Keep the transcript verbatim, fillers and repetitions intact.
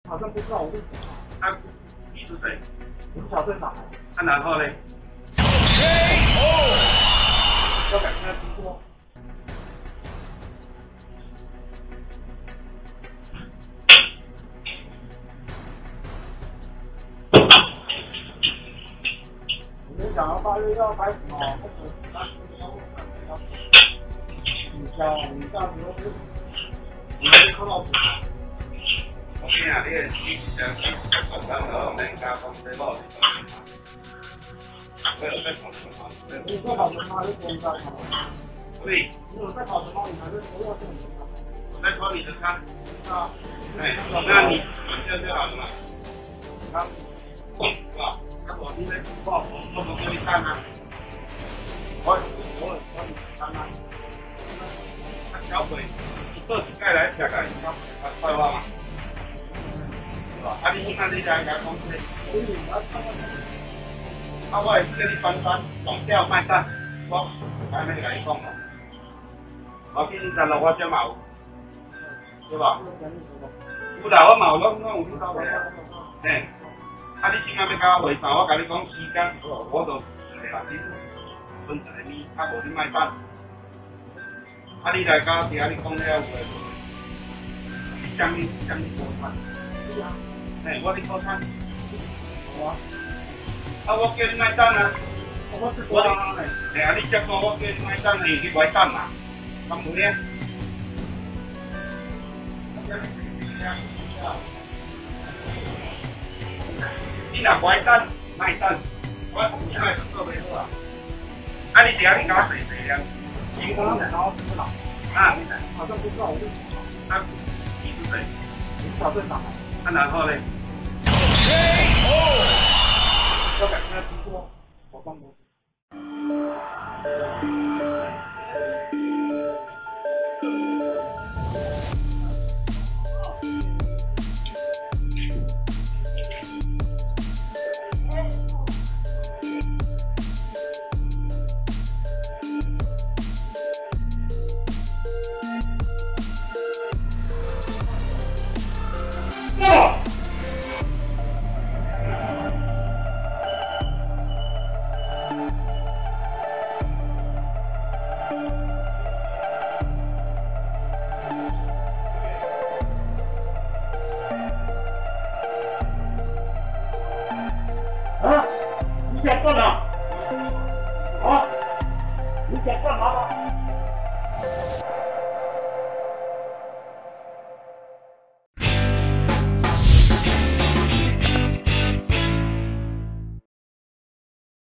好像不知道我是谁。 他你是谁？ 我是小队长。 那然后呢？ 要改天听说。我们想要八月要开始哦，那个那个你家你家时候是，你没看到。 我见啊，你个你上去上班了，人家讲这老是怎么？我有在跑什么？ 你在跑什么？还是别人在跑？ 对。 你有在跑什么？你还是不要这种跑？ 我在跑你的餐。 啊。 哎，那你这样就好了嘛？啊，是吧？那我今天不好，我不给你看啊。我我我你看啊。他小鬼，一个是盖来吃个，你讲他快话嘛？ 啊！你看你家家公司，啊，我也是跟你翻翻，总调卖蛋，我还没跟你讲嘛。我今日了我先冇，对吧？有啦，我冇，我我有听到的。嘿，啊，你今仔要甲我回答，我甲你讲时间，我就把你分一个米，啊，无你卖蛋。啊，你来甲听你讲了有诶，什么什么做法？ 哎，我的套餐，我，啊，我叫你买单啊，我是我，哎呀，你接过我叫你买单，你去买单嘛，咁冇咧。你若买单买单，我唔买做袂好啊。啊，你听你搞谁谁呀？你讲然后是哪？啊， 好像不知道我是谁。 啊，你是谁？ 你是小队长。 那然后呢？ 要改天听说，我帮忙。啊！你想干嘛？啊！你想干嘛吗？